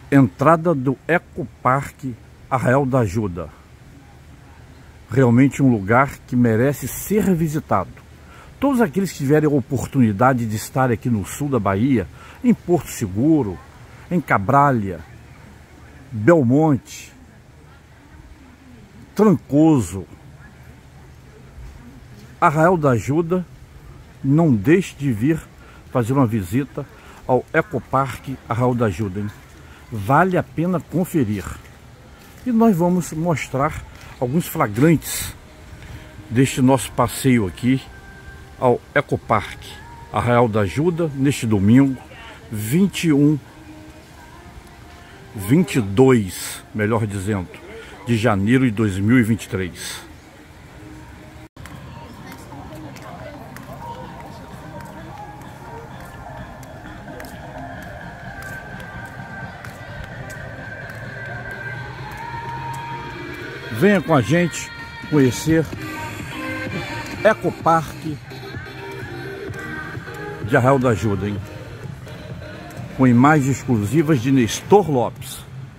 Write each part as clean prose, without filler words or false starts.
Entrada do Ecoparque Arraial da Ajuda. Realmente um lugar que merece ser visitado. Todos aqueles que tiverem a oportunidade de estar aqui no sul da Bahia, em Porto Seguro, em Cabralha, Belmonte, Trancoso, Arraial da Ajuda, não deixe de vir fazer uma visita ao Ecoparque Arraial da Ajuda, hein? Vale a pena conferir. E nós vamos mostrar alguns flagrantes deste nosso passeio aqui ao Ecoparque Arraial da Ajuda, neste domingo, 22, melhor dizendo, de janeiro de 2023. Venha com a gente conhecer Ecoparque de Arraial da Ajuda, hein? Com imagens exclusivas de Nestor Lopes.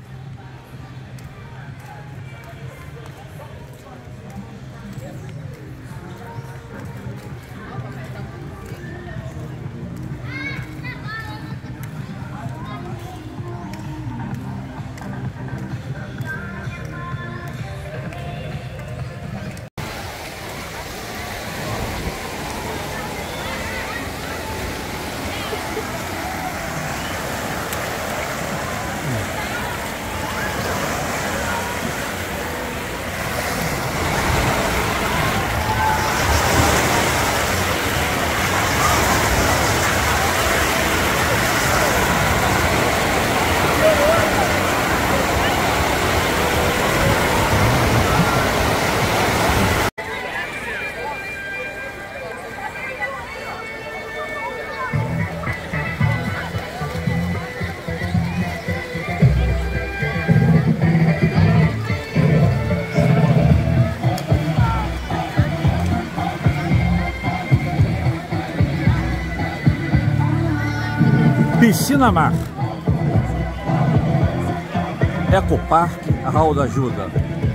Piscina Mar, Ecoparque Arraial da Ajuda.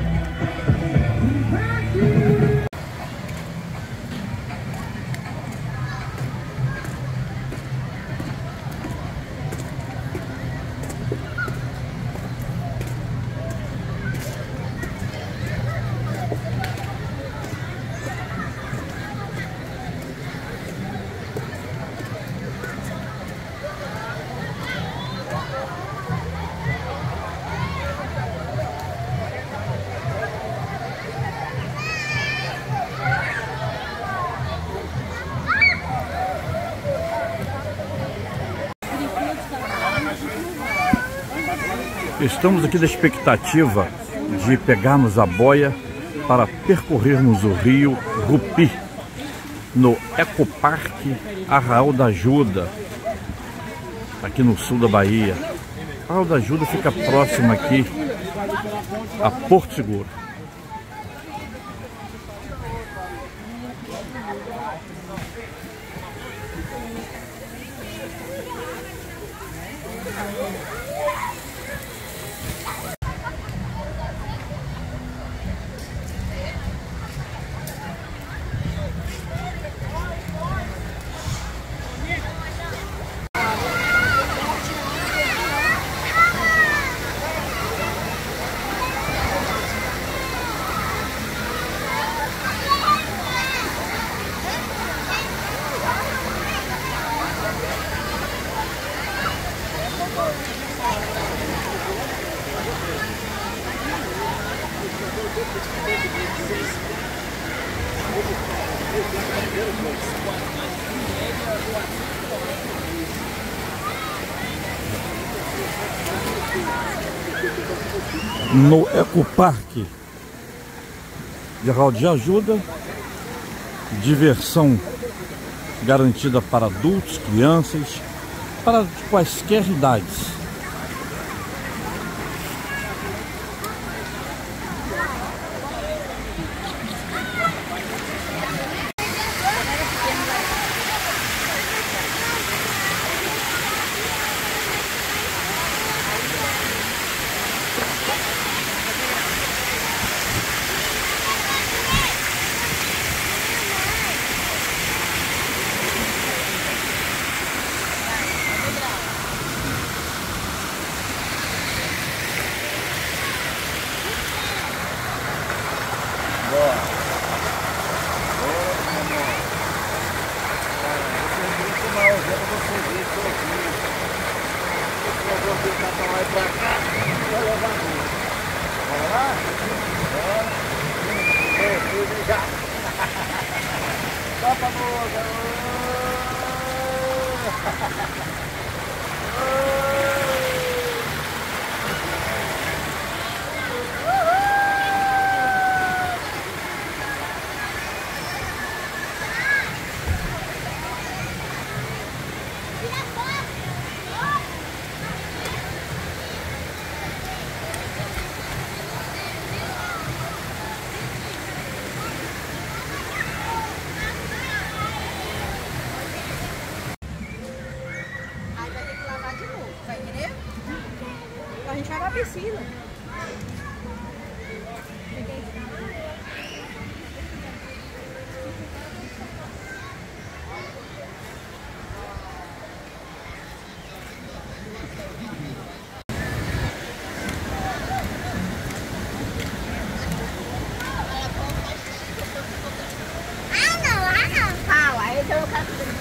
Estamos aqui na expectativa de pegarmos a boia para percorrermos o rio Rupi, no Ecoparque Arraial da Ajuda, aqui no sul da Bahia. Arraial da Ajuda fica próximo aqui a Porto Seguro. No Ecoparque de Arraial da Ajuda, diversão garantida para adultos, crianças, para quaisquer idades. A gente vai pra piscina. Fala, aí então eu quero fazer.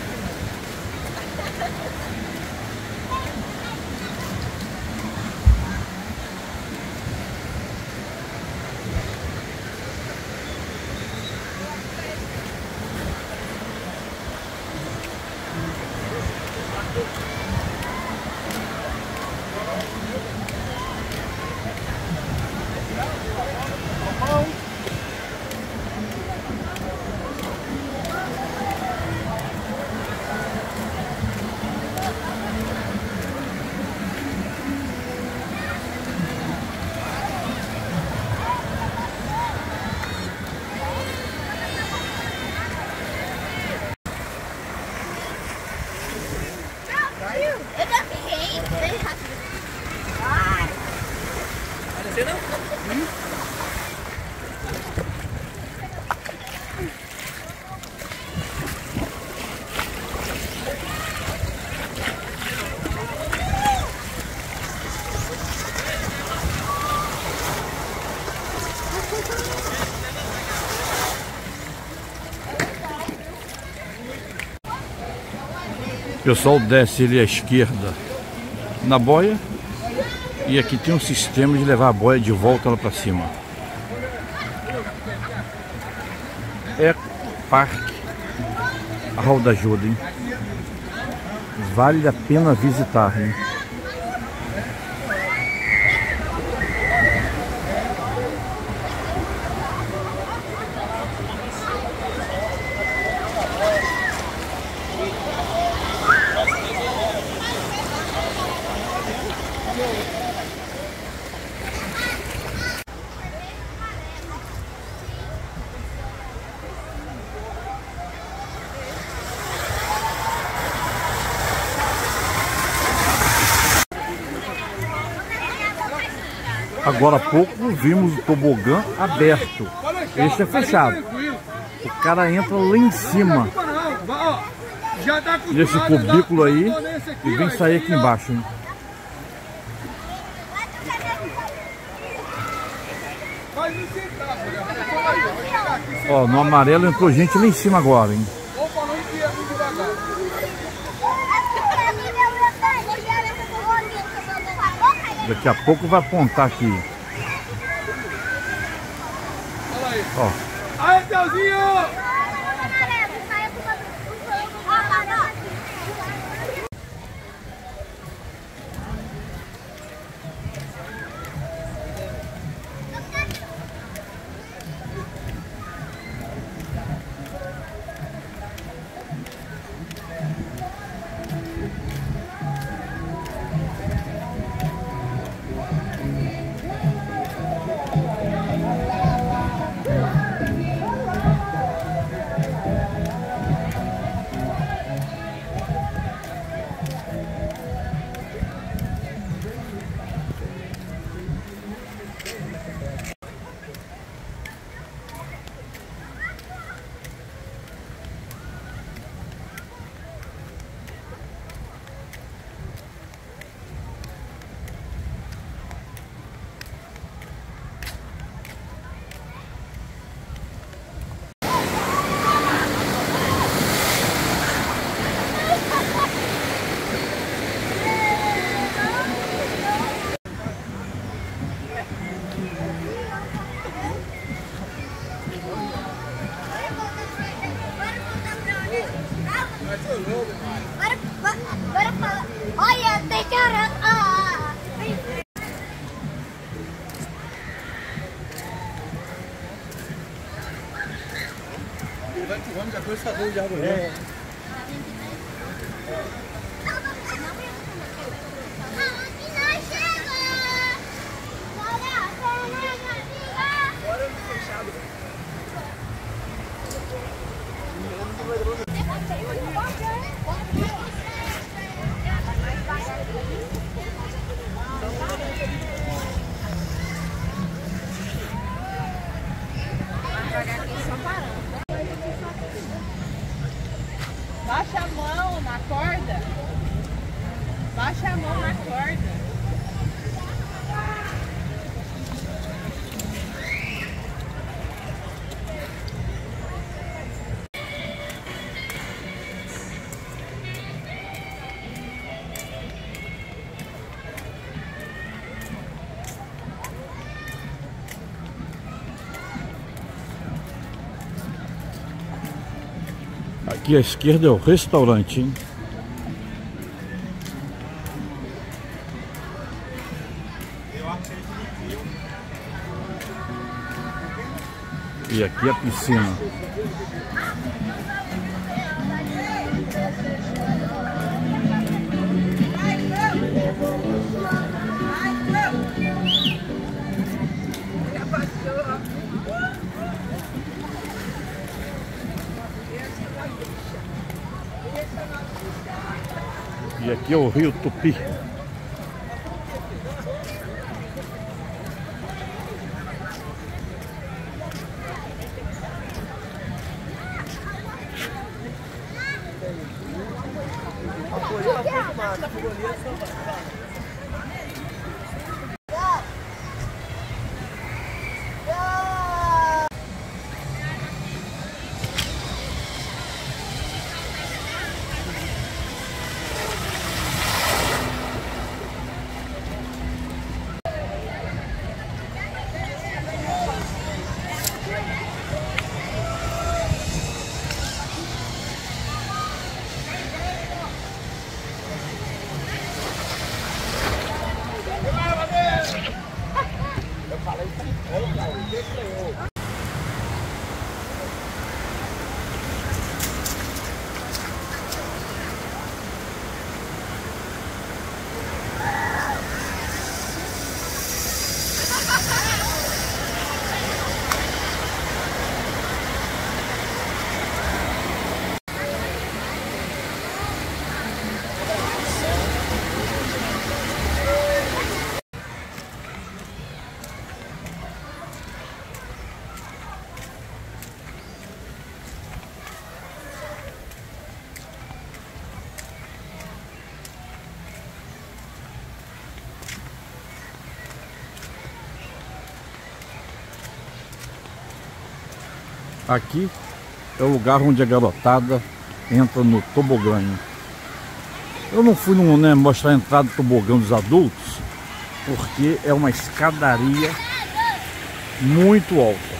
O pessoal desce ali à esquerda na boia e aqui tem um sistema de levar a boia de volta lá para cima. É Parque Arraial da Ajuda, hein? Vale a pena visitar, hein? Agora há pouco vimos o tobogã aberto. Este é fechado. O cara entra lá em cima nesse cubículo aí e vem sair aqui embaixo, hein? Ó, no amarelo entrou gente lá em cima agora, hein? Daqui a pouco vai apontar aqui. Ó. Aí, Teuzinho! passador de água. É. Baixa a mão na corda. Baixa a mão na corda. Aqui à esquerda é o restaurante, hein? E aqui é a piscina. E aqui é o Rio Tupi. Aqui é o lugar onde a garotada entra no tobogã. Eu não fui mostrar a entrada do tobogã dos adultos, porque é uma escadaria muito alta.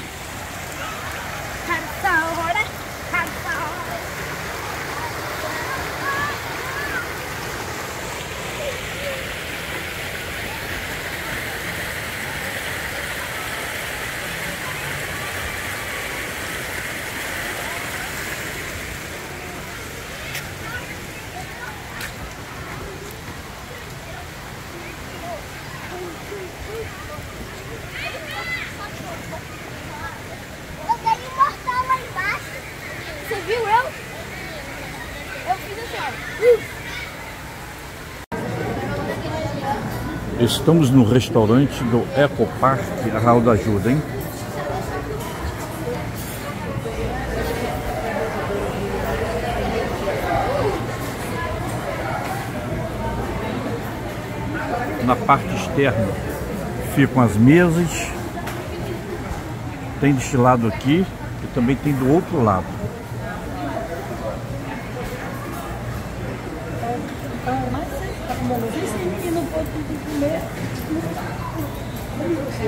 Eu tenho um mortal lá embaixo. Você viu eu? Eu fiz assim, ó. Estamos no restaurante do Ecopark Arraial da Ajuda, hein? Na parte externa ficam as mesas. Tem deste lado aqui e também tem do outro lado. Mas você tá com uma luz, esse menino pode comer.